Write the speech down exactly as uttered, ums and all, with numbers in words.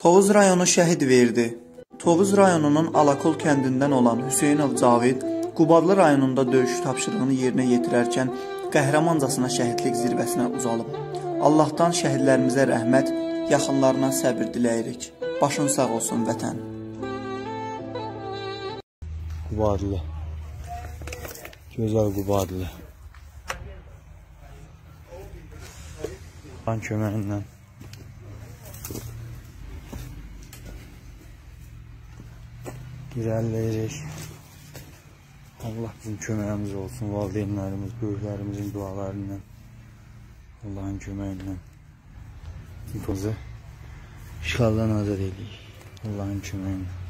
Tovuz rayonu şəhid verdi. Tovuz rayonunun Alakol kəndindən olan Hüseynov Cavid Qubadlı rayonunda döyüş tapşırığını yerinə yetirərkən qəhrəmancasına şəhidlik zirvəsinə uzalıb. Allahdan şəhidlərimizə rəhmət, yaxınlarına səbir diləyirik. Başın sağ olsun vətən. Qubadlı. Gözəl Qubadlı. Allahın köməyindən. İlerleyerek Allah bizim köməyimiz olsun, valideynlərimiz, böyüklərimizin dualarından, Allahın köməyindən bizi işğaldan azad edirik, Allahın köməyindən.